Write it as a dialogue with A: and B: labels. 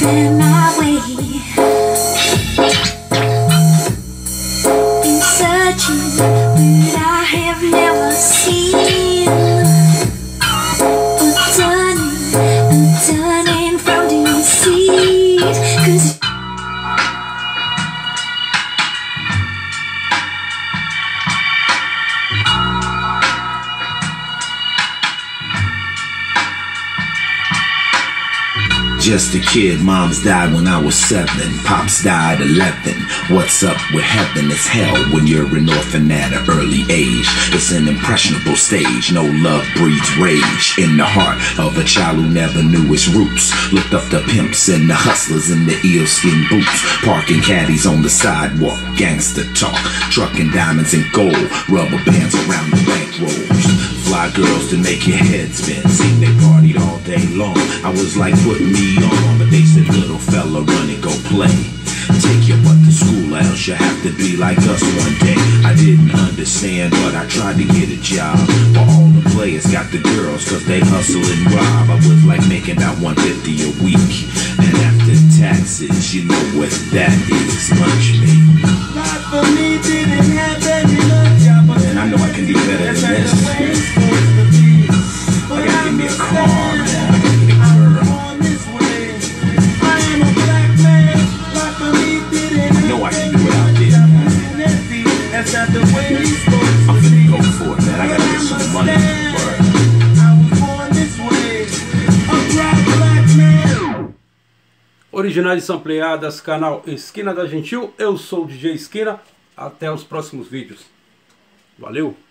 A: find my way. Been searching, but I have never seen a turning from deceit. 'Cause
B: just a kid, moms died when I was 7, pops died 11. What's up with heaven? It's hell when you're an orphan at an early age. It's an impressionable stage, no love breeds rage in the heart of a child who never knew his roots. Looked up the pimps and the hustlers in the eelskin boots, parking caddies on the sidewalk, gangster talk, trucking diamonds and gold, rubber bands around the bankrolls. Fly girls to make your head spin, seen they partied all day long. I was like, put me on, but they said, little fella, run and go play. Take your butt to school, else you have to be like us one day. I didn't understand, but I tried to get a job. But all the players got the girls, cause they hustle and rob. I was like making about $150 a week, and after taxes, you know what that is, lunch meat.
C: Not for me, didn't have any lunch.
B: And I know I can do better than this. I gotta give me a car, man. I gotta get a girl. I know I can do it out there, man. I'm finna go for it, man. I gotta get some money.
D: Originais sampleadas, canal Esquina da Gentil. Eu sou o DJ Esquina. Até os próximos vídeos. Valeu!